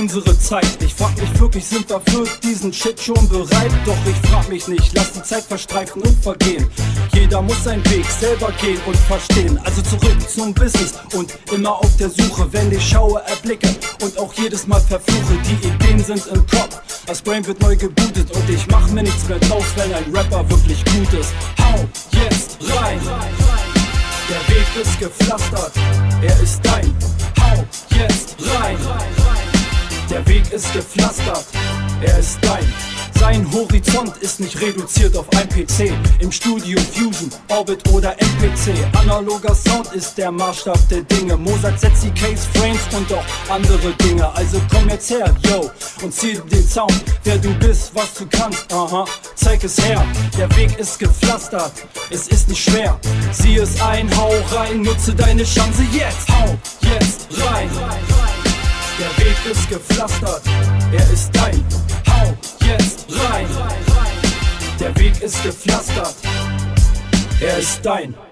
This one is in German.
unsere Zeit. Ich frag mich wirklich, sind wir für diesen Shit schon bereit? Doch ich frag mich nicht, lass die Zeit verstreifen und vergehen. Jeder muss seinen Weg selber gehen und verstehen. Also zurück zum Business und immer auf der Suche. Wenn ich schaue, erblicke und auch jedes Mal verfluche. Die Ideen sind im Kopf, das Brain wird neu gebootet. Und ich mach mir nichts mehr draus, wenn ein Rapper wirklich gut ist. Hau jetzt rein! Der Weg ist gepflastert, er ist dein. Hau jetzt rein! Der Weg ist gepflastert, er ist dein. Sein Horizont ist nicht reduziert auf ein PC. Im Studio Fusion, Orbit oder MPC. Analoger Sound ist der Maßstab der Dinge. Mozart setzt die Case Frames und auch andere Dinge. Also komm jetzt her, yo, und zieh den Sound. Wer du bist, was du kannst, aha, zeig es her. Der Weg ist gepflastert, es ist nicht schwer. Sieh es ein, hau rein, nutze deine Chance jetzt. Hau jetzt rein! Der Weg ist gepflastert, er ist dein. Hau jetzt rein! Der Weg ist gepflastert, er ist dein.